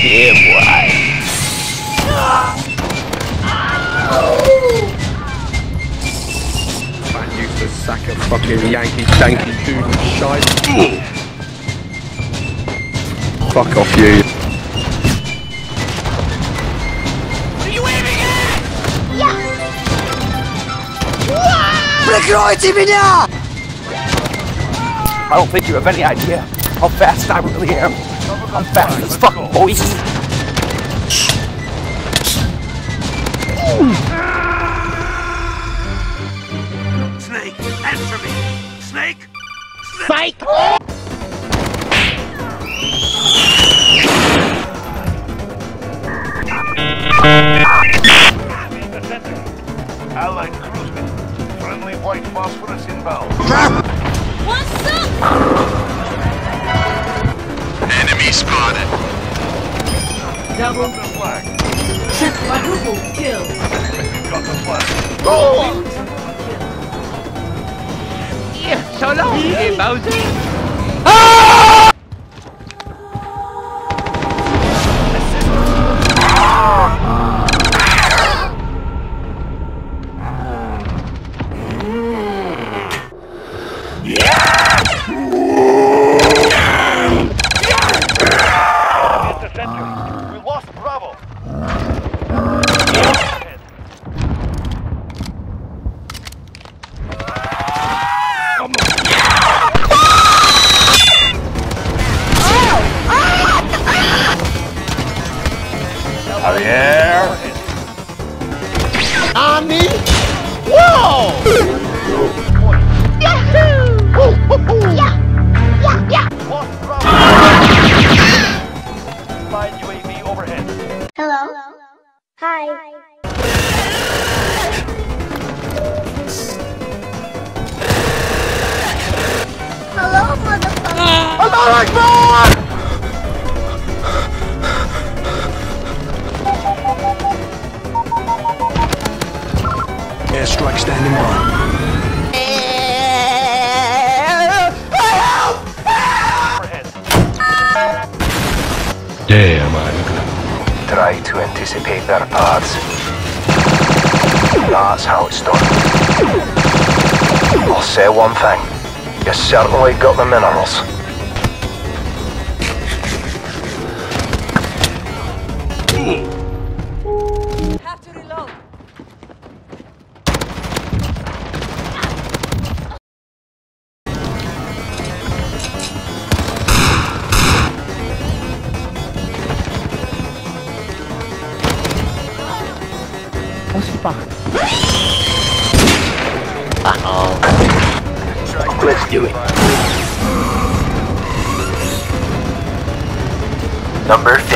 Yeah, boy. Man used to sack a fucking Yankee danky doodle shite. Fuck off you. What are you aiming at? Прикройте меня! I don't think you have any idea how fast I really am. I'm fast as fuck, boys. Snake, answer me! Snake! Spike! Allied cruiser. Friendly white phosphorus inbound. What's up? Enemy spotted. Double. The flag. Quadruple kill. Got the flag. Yeah, so long, yeah, Bowser. We lost Bravo. Javier. Ani? Whoa! Yahoo! Yeah! Lost Bravo. Flying UAV overhead. Hello. Hi. Hello, motherfucker. Allah Akbar! Airstrike standing by. Overhead. Damn, I'm good. Try to anticipate their paths. That's how it's done. I'll say one thing. You certainly got the minerals. Have to reload. Let's do it. Number